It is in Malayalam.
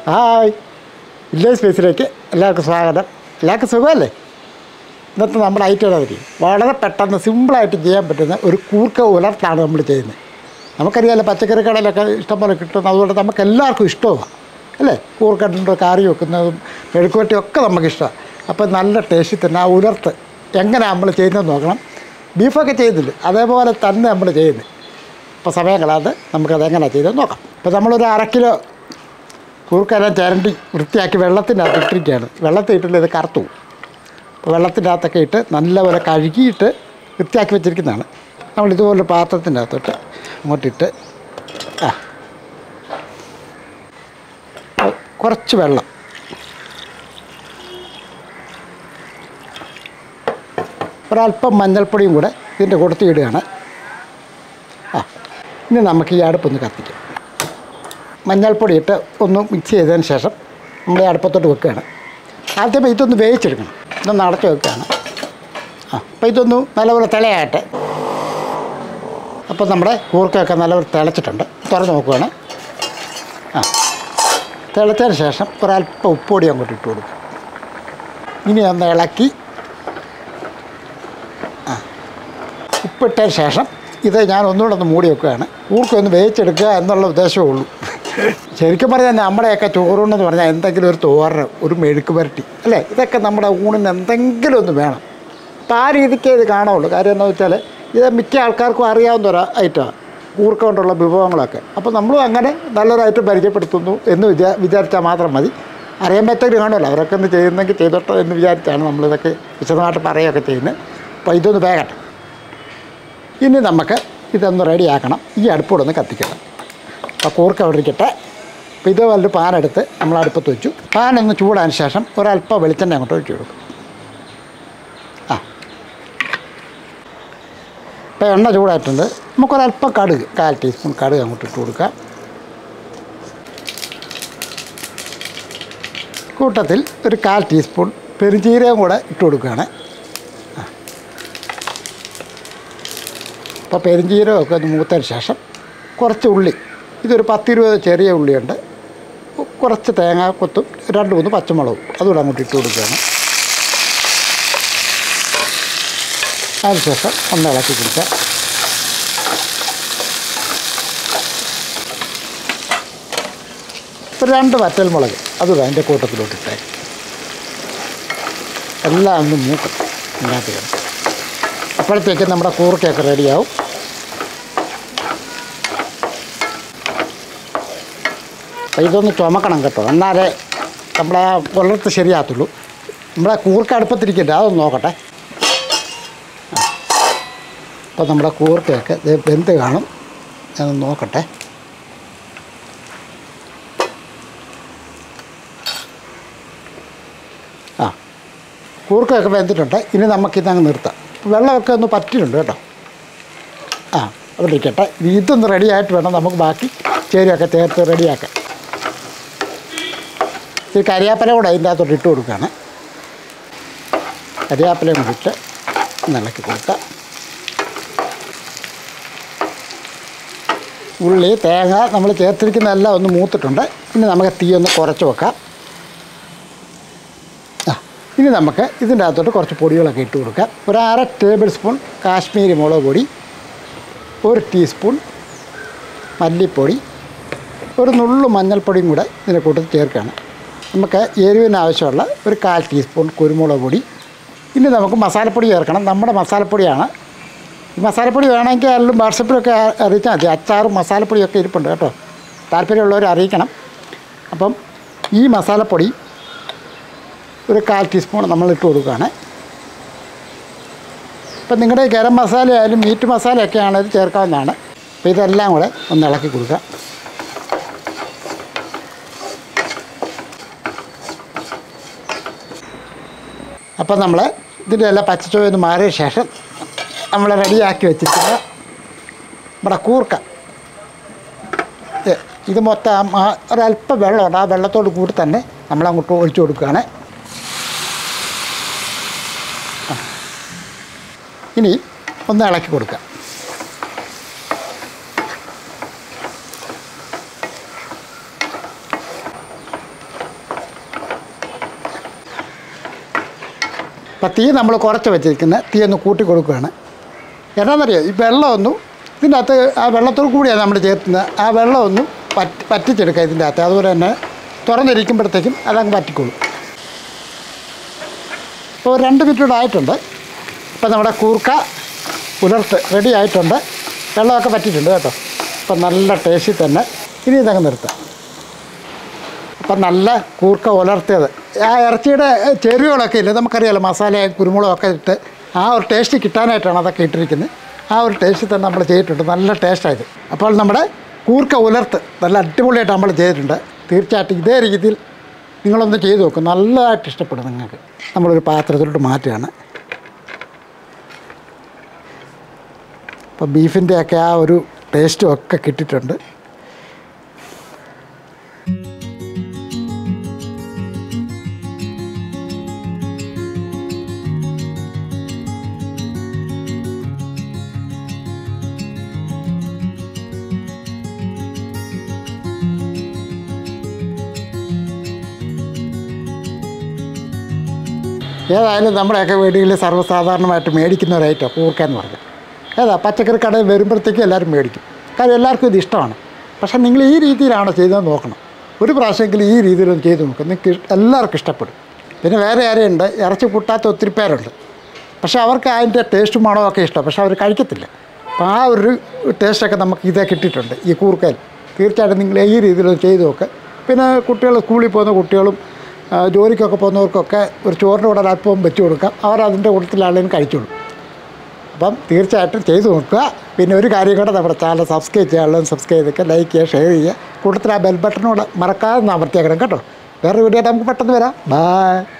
ഹായ്, വില്ലേജ് സ്പേസിലേക്ക് എല്ലാവർക്കും സ്വാഗതം. എല്ലാവർക്കും സുഖമല്ലേ? ഇന്നത്തെ നമ്മുടെ ഐറ്റം വളരെ പെട്ടെന്ന് സിമ്പിളായിട്ട് ചെയ്യാൻ പറ്റുന്ന ഒരു കൂർക്ക ഉലർത്താണ് നമ്മൾ ചെയ്യുന്നത്. നമുക്കറിയാമല്ലോ, പച്ചക്കറി കടയിലൊക്കെ ഇഷ്ടംപോലെ കിട്ടും. അതുകൊണ്ട് നമുക്ക് എല്ലാവർക്കും ഇഷ്ടമാണ് അല്ലേ? കൂർക്കട്ടിൻ്റെ കറി വെക്കുന്നതും മെഴുക്കുവരട്ടിയും ഒക്കെ നമുക്കിഷ്ടമാണ്. അപ്പോൾ നല്ല ടേസ്റ്റിൽ തന്നെ ആ ഉലർത്ത് എങ്ങനെ നമ്മൾ ചെയ്യുന്നത് നോക്കണം. ബീഫൊക്കെ ചെയ്യുന്നില്ല, അതേപോലെ തന്നെ നമ്മൾ ചെയ്യുന്നത്. അപ്പോൾ സമയം കളയാതെ നമുക്കതെങ്ങനെയാണ് ചെയ്തത് നോക്കാം. ഇപ്പോൾ നമ്മളൊരു 1/2 കിലോ കൂർക്കെല്ലാം ചിരണ്ടി വൃത്തിയാക്കി വെള്ളത്തിൻ്റെ അകത്ത് ഇട്ടിരിക്കുകയാണ്. വെള്ളത്തിൽ ഇട്ടില്ല, ഇത് കറുത്തു പോകും. അപ്പോൾ വെള്ളത്തിൻ്റെ അകത്തൊക്കെ ഇട്ട് നല്ലപോലെ കഴുകിയിട്ട് വൃത്തിയാക്കി വെച്ചിരിക്കുന്നതാണ്. നമ്മൾ ഇതുപോലെ പാത്രത്തിൻ്റെ അകത്തോട്ട് അങ്ങോട്ടിട്ട് കുറച്ച് വെള്ളം, ഒരല്പം മഞ്ഞൾപ്പൊടിയും കൂടെ ഇതിൻ്റെ കൊടുത്ത് ഇടുകയാണ്. ഇനി നമുക്ക് ഈ അടുപ്പൊന്ന് കത്തിക്കാം. മഞ്ഞൾപ്പൊടി ഇട്ട് ഒന്ന് മിക്സ് ചെയ്തതിന് ശേഷം നമ്മൾ ഈ അടുപ്പത്തോട്ട് വെക്കുകയാണ്. ആദ്യമേ ഇതൊന്ന് വേവിച്ചെടുക്കണം. ഇതൊന്ന് അടച്ച് വെക്കുകയാണ്. അപ്പോൾ ഇതൊന്ന് നല്ലപോലെ തിളയാട്ടെ. അപ്പോൾ നമ്മുടെ കൂർക്കയൊക്കെ നല്ലപോലെ തിളച്ചിട്ടുണ്ട്. തുറന്ന് നോക്കുകയാണ്. തിളച്ചതിന് ശേഷം ഒരല്പം ഉപ്പൊടി അങ്ങോട്ട് ഇട്ട് കൊടുക്കുക. ഇനി ഒന്ന് ഇളക്കി ഉപ്പിട്ടതിന് ശേഷം ഇത് ഞാൻ ഒന്നുകൂടെ ഒന്ന് മൂടി വെക്കുകയാണ്. കൂർക്കൊന്ന് വേവിച്ചെടുക്കുക എന്നുള്ള ഉദ്ദേശമേ ഉള്ളൂ. ശരിക്കും പറഞ്ഞാൽ നമ്മുടെയൊക്കെ ചോറൂണെന്ന് പറഞ്ഞാൽ എന്തെങ്കിലും ഒരു തോരൻ, ഒരു മെഴുക്ക് പുരട്ടി അല്ലേ, ഇതൊക്കെ നമ്മുടെ ഊണിന് എന്തെങ്കിലും ഒന്ന് വേണം. അപ്പോൾ ആ രീതിക്കേ ഇത് കാണുള്ളൂ. കാര്യം എന്താണെന്ന് വെച്ചാൽ ഇത് മിക്ക ആൾക്കാർക്കും അറിയാവുന്ന ഒരു ഐറ്റമാണ് കൂർക്ക കൊണ്ടുള്ള വിഭവങ്ങളൊക്കെ. അപ്പോൾ നമ്മളും അങ്ങനെ നല്ലൊരു പരിചയപ്പെടുത്തുന്നു എന്ന് വിചാരിച്ചാൽ മാത്രം മതി. അറിയാൻ പറ്റവർ കാണുമല്ലോ, അവരൊക്കെ ഒന്ന് ചെയ്യുന്നെങ്കിൽ ചെയ്തോട്ടോ എന്ന് വിചാരിച്ചാണ് നമ്മളിതൊക്കെ വിശദമായിട്ട് പറയുകയൊക്കെ ചെയ്യുന്നത്. അപ്പോൾ ഇതൊന്ന് വേഗട്ടെ. ഇനി നമുക്ക് ഇതൊന്ന് റെഡിയാക്കണം. ഈ അടുപ്പോടൊന്ന് കത്തിക്കണം. അപ്പോൾ കൂർക്ക അവിടെ ഇരിക്കട്ടെ. അപ്പോൾ ഇതേപോലെ പാനെടുത്ത് നമ്മൾ അടുപ്പത്ത് വെച്ചു. പാനൊന്ന് ചൂടാൻ ശേഷം ഒരല്പം വെളിച്ചെണ്ണ അങ്ങോട്ട് ഒഴിച്ചു കൊടുക്കും. ഇപ്പോൾ എണ്ണ ചൂടായിട്ടുണ്ട്. നമുക്കൊരല്പം കടുക്, 1/4 ടീസ്പൂൺ കടുക് അങ്ങോട്ട് ഇട്ട് കൊടുക്കാം. കൂട്ടത്തിൽ ഒരു 1/4 ടീസ്പൂൺ പെരുംജീരകം കൂടെ ഇട്ട് കൊടുക്കുകയാണ്. അപ്പോൾ പെരുംജീരകമൊക്കെ ഒന്ന് മൂത്തതിന് ശേഷം കുറച്ച് ഉള്ളി, ഇതൊരു 10-20 ചെറിയ ഉള്ളിയുണ്ട്, കുറച്ച് തേങ്ങാക്കൊത്തും 2-3 പച്ചമുളകും അതുകൂടെ അങ്ങോട്ട് ഇട്ട് കൊടുക്കുകയാണ്. അതിനുശേഷം ഒന്ന് ഇളക്കി കൊടുക്കുക. ഒരു 2 വറ്റൽമുളക് അതുകൂടെ അതിൻ്റെ കൂട്ടത്തിലോട്ടിട്ടേ എല്ലാം ഒന്ന് മൂക്കട്ടെ ഇതിനകത്ത് കിടക്കും. അപ്പോഴത്തേക്ക് നമ്മുടെ കൂർക്കയൊക്കെ റെഡിയാവും. അപ്പോൾ ഇതൊന്ന് ചുമക്കണം കേട്ടോ, എന്നാലേ നമ്മളെ ഉലർത്ത് ശരിയാകത്തുള്ളൂ. നമ്മളെ കൂർക്ക അടുപ്പത്തിരിക്കട്ടെ, അതൊന്ന് നോക്കട്ടെ. അപ്പോൾ നമ്മുടെ കൂർക്കയൊക്കെ ഇത് വെന്ത് കാണും. ഞാനൊന്ന് നോക്കട്ടെ. കൂർക്കയൊക്കെ വെന്തിട്ടുണ്ട്. ഇനി നമുക്കിതങ്ങ് നിർത്താം. വെള്ളമൊക്കെ ഒന്ന് പറ്റിയിട്ടുണ്ട് കേട്ടോ. അവിടെ ഇരിക്കട്ടെ. ഇതൊന്ന് റെഡിയായിട്ട് വേണം നമുക്ക് ബാക്കി ചേരുവൊക്കെ ചേർത്ത് റെഡിയാക്കാം. ഈ കരിയാപ്പില കൂടെ അതിൻ്റെ അകത്തോട്ട് ഇട്ട് കൊടുക്കുകയാണ്. കരിയാപ്പിലയും കൂടി ഇട്ട് ഇളക്കി കൊടുക്കാം. ഉള്ളി, തേങ്ങ നമ്മൾ ചേർത്തിരിക്കുന്നതെല്ലാം ഒന്ന് മൂത്തിട്ടുണ്ട്. ഇനി നമുക്ക് തീ ഒന്ന് കുറച്ച് വെക്കാം. ഇനി നമുക്ക് ഇതിൻ്റെ അകത്തോട്ട് കുറച്ച് പൊടികളൊക്കെ ഇട്ട് കൊടുക്കാം. ഒരു 1/2 ടേബിൾ സ്പൂൺ കാശ്മീരി മുളക് പൊടി, 1 ടീസ്പൂൺ മല്ലിപ്പൊടി, ഒരു നുള്ളു മഞ്ഞൾപ്പൊടിയും കൂടെ ഇതിൻ്റെ കൂട്ടത്തിൽ ചേർക്കുകയാണ്. നമുക്ക് എരിവിന് ആവശ്യമുള്ള ഒരു 1/4 ടീസ്പൂൺ കുരുമുളക് പൊടി. ഇനി നമുക്ക് മസാലപ്പൊടി ചേർക്കണം. നമ്മുടെ മസാലപ്പൊടിയാണ്. ഈ മസാലപ്പൊടി വേണമെങ്കിൽ എല്ലാം വാട്സപ്പിലൊക്കെ അറിയിച്ചാൽ മതി. അച്ചാറും മസാലപ്പൊടിയൊക്കെ ഇരിപ്പുണ്ട് കേട്ടോ, താല്പര്യമുള്ളവർ അറിയിക്കണം. അപ്പം ഈ മസാലപ്പൊടി ഒരു 1/4 ടീസ്പൂൺ നമ്മളിട്ട് കൊടുക്കുകയാണ്. ഇപ്പം നിങ്ങളുടെ ഗരം മസാല ആയാലും മീറ്റ് മസാലയൊക്കെ ആണെങ്കിലും ചേർക്കാവുന്നതാണ്. അപ്പോൾ ഇതെല്ലാം കൂടെ ഒന്ന് ഇളക്കി കൊടുക്കുക. അപ്പം നമ്മൾ ഇതിൻ്റെ എല്ലാം പച്ചച്ചുവന്ന് മാറിയ ശേഷം നമ്മൾ റെഡിയാക്കി വെച്ചിരിക്കുന്ന നമ്മുടെ കൂർക്ക, ഇത് മൊത്തം ഒരല്പം വെള്ളമുണ്ട്. ആ വെള്ളത്തോട് കൂടി തന്നെ നമ്മളങ്ങോട്ട് ഒഴിച്ചു കൊടുക്കുകയാണ്. ഇനി ഒന്ന് ഇളക്കി കൊടുക്കുക. അപ്പോൾ തീ നമ്മൾ കുറച്ച് വെച്ചിരിക്കുന്നത് തീ ഒന്ന് കൂട്ടി കൊടുക്കുകയാണ്. എന്നാണെന്നറിയോ, ഈ വെള്ളമൊന്നും ഇതിൻ്റെ അകത്ത് ആ വെള്ളത്തോട് കൂടിയാണ് നമ്മൾ ചേർത്തുന്നത്. ആ വെള്ളമൊന്നും പറ്റിച്ചെടുക്കുക ഇതിൻ്റെ അകത്ത്. അതുപോലെ തന്നെ തുറന്നിരിക്കുമ്പോഴത്തേക്കും അതങ്ങ് പറ്റിക്കോളും. ഇപ്പോൾ 2 മിനിറ്റ് ആയിട്ടുണ്ട്. ഇപ്പോൾ നമ്മുടെ കൂർക്ക ഉലർത്ത് റെഡി ആയിട്ടുണ്ട്. വെള്ളമൊക്കെ പറ്റിയിട്ടുണ്ട് കേട്ടോ. അപ്പം നല്ല ടേസ്റ്റിൽ തന്നെ ഇനി ഇതങ്ങ് നിർത്താം. അപ്പം നല്ല കൂർക്ക ഉലർത്തിയത് ആ ഇറച്ചിയുടെ ചേരുവകളൊക്കെ ഇല്ല, നമുക്കറിയാമല്ലോ, മസാലയും കുരുമുളകൊക്കെ ഇട്ട് ആ ഒരു ടേസ്റ്റ് കിട്ടാനായിട്ടാണ് അതൊക്കെ ഇട്ടിരിക്കുന്നത്. ആ ഒരു ടേസ്റ്റിൽ തന്നെ നമ്മൾ ചെയ്തിട്ടുണ്ട്. നല്ല ടേസ്റ്റായത്. അപ്പോൾ നമ്മുടെ കൂർക്ക ഉലർത്ത് നല്ല അടിപൊളിയായിട്ട് നമ്മൾ ചെയ്തിട്ടുണ്ട്. തീർച്ചയായിട്ടും ഇതേ രീതിയിൽ നിങ്ങളൊന്ന് ചെയ്ത് നോക്കും, നല്ലതായിട്ട് ഇഷ്ടപ്പെടും നിങ്ങൾക്ക്. നമ്മളൊരു പാത്രത്തിലോട്ട് മാറ്റുകയാണ്. അപ്പോൾ ബീഫിൻ്റെയൊക്കെ ആ ഒരു ടേസ്റ്റും ഒക്കെ കിട്ടിയിട്ടുണ്ട്. ഏതായാലും നമ്മുടെയൊക്കെ വീടുകളിൽ സർവ്വസാധാരണമായിട്ട് മേടിക്കുന്ന ഒരു ഐറ്റം കൂർക്ക എന്ന് പറഞ്ഞാൽ പച്ചക്കറി കടയിൽ വരുമ്പോഴത്തേക്കും എല്ലാവരും മേടിക്കും. കാര്യം എല്ലാവർക്കും ഇത് ഇഷ്ടമാണ്. പക്ഷേ നിങ്ങൾ ഈ രീതിയിലാണ് ചെയ്തത് നോക്കണം. ഒരു പ്രാവശ്യമെങ്കിലും ഈ രീതിയിലൊന്ന് ചെയ്ത് നോക്കുക, നിങ്ങൾക്ക് എല്ലാവർക്കും ഇഷ്ടപ്പെടും. പിന്നെ വേറെ ആരെയുണ്ട്, ഇറച്ചി കൂട്ടാത്ത ഒത്തിരി പേരുണ്ട്. പക്ഷേ അവർക്ക് അതിൻ്റെ ടേസ്റ്റും മണമൊക്കെ ഇഷ്ടം, പക്ഷേ അവർ കഴിക്കത്തില്ല. അപ്പോൾ ആ ഒരു ടേസ്റ്റൊക്കെ നമുക്ക് ഇതേ കിട്ടിയിട്ടുണ്ട് ഈ കൂർക്കയിൽ. തീർച്ചയായിട്ടും നിങ്ങൾ ഈ രീതിയിലൊന്ന് ചെയ്ത് നോക്കുക. പിന്നെ കുട്ടികൾ, സ്കൂളിൽ പോകുന്ന കുട്ടികളും ജോലിക്കൊക്കെ പോകുന്നവർക്കൊക്കെ ഒരു ചോറിൻ്റെ കൂടെ അല്പം വെച്ച് കൊടുക്കാം. അവർ അതിൻ്റെ കൂട്ടത്തിലാണെങ്കിലും കഴിച്ചോളും. അപ്പം തീർച്ചയായിട്ടും ചെയ്ത് നോക്കുക. പിന്നെ ഒരു കാര്യം കൂടെ, നമ്മുടെ ചാനൽ സബ്സ്ക്രൈബ് ചെയ്യാനുള്ളത് സബ്സ്ക്രൈബ് ചെയ്തൊക്കെ ലൈക്ക് ചെയ്യുക, ഷെയർ ചെയ്യുക. കൂട്ടത്തിൽ ആ ബെൽ ബട്ടണോട് മറക്കാതെ അമർത്തിയേക്കണം കേട്ടോ. വേറെ വീഡിയോ ആയിട്ട് നമുക്ക് പെട്ടെന്ന് വരാം. ബൈ.